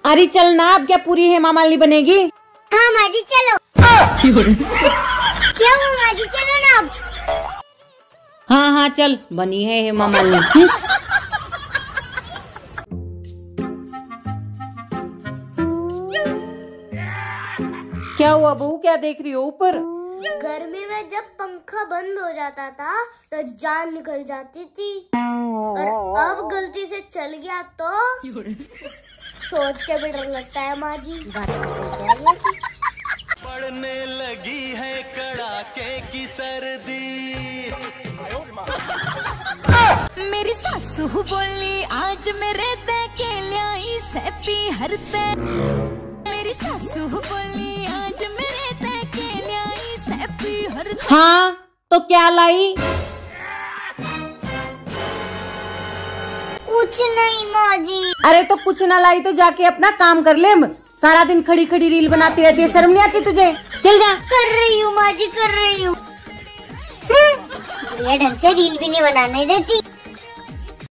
अरे चल ना, अब क्या पूरी हेमा मालिनी बनेगी? हाँ माँ जी चलो। क्या हुआ माँ जी, चलो ना अब। हाँ हाँ चल, बनी है हेमा मालिनी। क्या हुआ बहू, क्या देख रही हो ऊपर? गर्मी में जब पंखा बंद हो जाता था तो जान निकल जाती थी, और अब गलती से चल गया तो सोच के भी डर लगता है माँ जी। पड़ने लगी है कड़ाके की सर्दी। मेरी सासू बोली आज मेरे देखे ल्याई सेपी हरते। मेरी सासू बोली आज मेरे देखे ल्याई सेपी हरते। हाँ तो क्या लाई? कुछ नहीं माँ जी। अरे तो कुछ ना लाई तो जाके अपना काम कर ले। सारा दिन खड़ी खड़ी रील बनाती रहती है, शर्म नहीं आती तुझे? चल जा। कर रही हूँ माँ जी, कर रही हूँ। ये ढंग से रील भी नहीं बनाने देती।